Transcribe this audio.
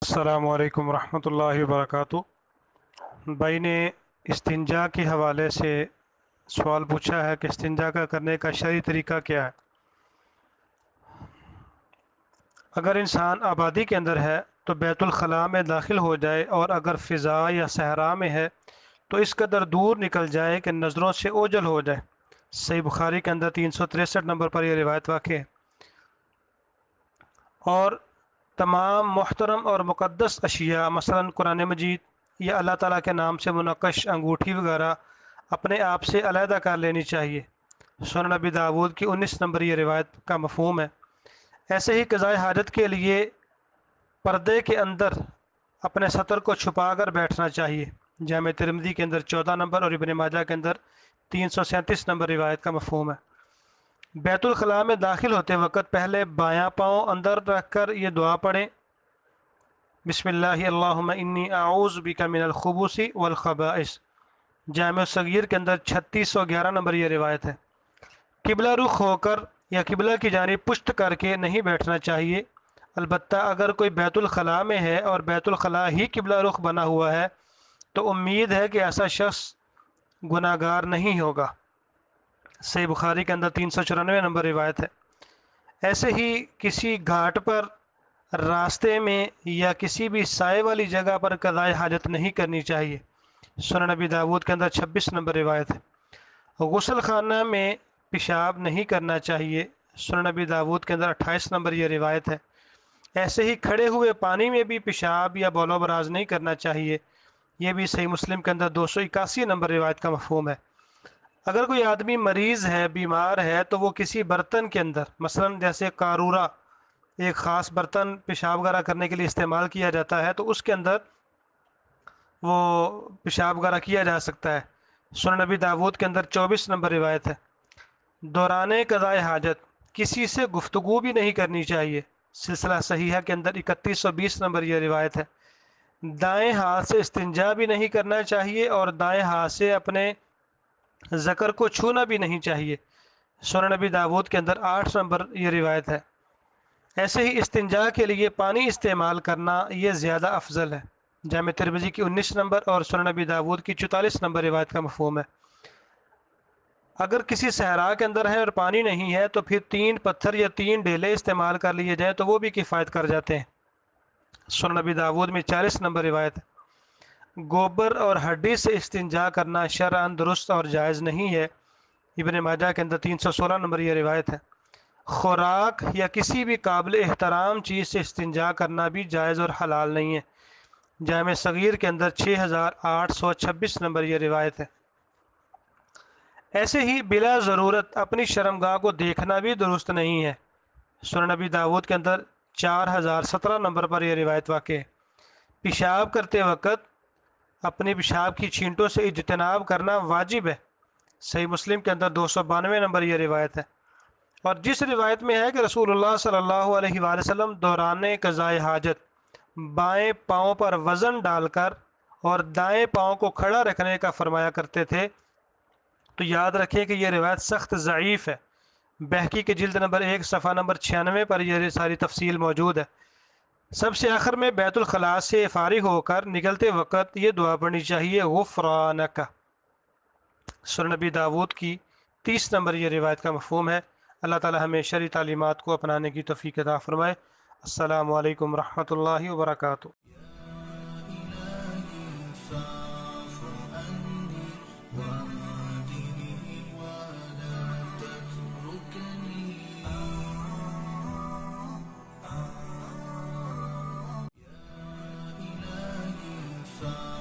السلام علیکم ورحمۃ اللہ وبرکاتہ۔ بھائی نے استنجا کے حوالے سے سوال پوچھا ہے کہ استنجا کا کرنے کا شرعی طریقہ کیا ہے۔ اگر انسان آبادی کے اندر ہے تو بیت الخلاء میں داخل ہو جائے، اور اگر فضا یا صحرا میں ہے تو اس قدر دور نکل جائے کہ نظروں سے اوجھل ہو جائے۔ صحیح بخاری کے اندر 363 نمبر پر یہ روایت واقع ہے۔ اور تمام محترم اور مقدس اشیاء مثلا قرآن مجید یا اللہ تعالیٰ کے نام سے منقش انگوٹھی وغیرہ اپنے آپ سے علیحدہ کر لینی چاہیے۔ سنن نبی داود کی 19 نمبر یہ روایت کا مفہوم ہے۔ ایسے ہی قضاء حاجت کے لیے پردے کے اندر اپنے سطر کو چھپا کر بیٹھنا چاہیے۔ جامع ترمذی کے اندر 14 نمبر اور ابن ماجہ کے اندر 337 نمبر روایت کا مفہوم ہے۔ بیت الخلاء میں داخل ہوتے وقت پہلے بایاں پاؤں اندر رکھ کر یہ دعا پڑھیں، بسم اللہ اللہم انی اعوذ بک من الخبث والخبائث۔ جامع صغیر کے اندر 3611 نمبر یہ روایت ہے۔ قبلہ رخ ہو کر یا قبلہ کی جانب پشت کر کے نہیں بیٹھنا چاہیے، البتہ اگر کوئی بیت الخلاء میں ہے اور بیت الخلاء ہی قبلہ رخ بنا ہوا ہے تو امید ہے کہ ایسا شخص گناہ گار نہیں ہوگا۔ صحیح بخاری کے اندر 394 نمبر روایت ہے۔ ایسے ہی کسی گھاٹ پر، راستے میں یا کسی بھی سائے والی جگہ پر قضاء حاجت نہیں کرنی چاہیے۔ سنن نبی داود کے اندر 26 نمبر روایت ہے۔ غسل خانہ میں پیشاب نہیں کرنا چاہیے۔ سنن نبی داود کے اندر 28 نمبر یہ روایت ہے۔ ایسے ہی کھڑے ہوئے پانی میں بھی پیشاب یا بول و براز نہیں کرنا چاہیے۔ یہ بھی صحیح مسلم کے اندر 281 نمبر روایت کا مفہوم ہے۔ اگر کوئی آدمی مریض ہے، بیمار ہے، تو وہ کسی برتن کے اندر، مثلا جیسے قارورہ، ایک خاص برتن پیشاب وغیرہ کرنے کے لیے استعمال کیا جاتا ہے، تو اس کے اندر وہ پیشاب وغیرہ کیا جا سکتا ہے۔ سنن نبی داود کے اندر 24 نمبر روایت ہے۔ دوران قضاء حاجت کسی سے گفتگو بھی نہیں کرنی چاہیے۔ سلسلہ صحیحہ کے اندر 3120 نمبر یہ روایت ہے۔ دائیں ہاتھ سے استنجا بھی نہیں کرنا چاہیے اور دائیں ہاتھ سے اپنے ذکر کو چھونا بھی نہیں چاہیے۔ سنن نبی داود کے اندر 8 نمبر یہ روایت ہے۔ ایسے ہی استنجا کے لیے پانی استعمال کرنا یہ زیادہ افضل ہے۔ جامع ترمذی کی 19 نمبر اور سنن نبی داود کی 44 نمبر روایت کا مفہوم ہے۔ اگر کسی صحرا کے اندر ہے اور پانی نہیں ہے تو پھر 3 پتھر یا 3 ڈیلے استعمال کر لیے جائیں تو وہ بھی کفایت کر جاتے ہیں۔ سنن نبی داود میں 40 نمبر روایت ہے۔ گوبر اور ہڈی سے استنجا کرنا شرعاً درست اور جائز نہیں ہے۔ ابن ماجہ کے اندر 316 نمبر یہ روایت ہے۔ خوراک یا کسی بھی قابل احترام چیز سے استنجا کرنا بھی جائز اور حلال نہیں ہے۔ جامع صغیر کے اندر 6826 نمبر یہ روایت ہے۔ ایسے ہی بلا ضرورت اپنی شرمگاہ کو دیکھنا بھی درست نہیں ہے۔ سنن نبی داود کے اندر 4017 نمبر پر یہ روایت واقع ہے۔ پیشاب کرتے وقت اپنی پیشاب کی چھینٹوں سے اجتناب کرنا واجب ہے۔ صحیح مسلم کے اندر 292 نمبر یہ روایت ہے۔ اور جس روایت میں ہے کہ رسول اللہ صلی اللہ علیہ وآلہ وسلم دوران قضاء حاجت بائیں پاؤں پر وزن ڈال کر اور دائیں پاؤں کو کھڑا رکھنے کا فرمایا کرتے تھے، تو یاد رکھیں کہ یہ روایت سخت ضعیف ہے۔ بہقی کے جلد نمبر 1 صفحہ نمبر 96 پر یہ ساری تفصیل موجود ہے۔ سب سے آخر میں بیت الخلاء سے فارغ ہو کر نکلتے وقت یہ دعا پڑھنی چاہیے، غفرانک۔ سنن نبی داود کی 30 نمبر یہ روایت کا مفہوم ہے۔ اللہ تعالی ہمیں شرعی تعلیمات کو اپنانے کی توفیق عطا فرمائے۔ السلام علیکم ورحمۃ اللہ وبرکاتہ۔ فاعف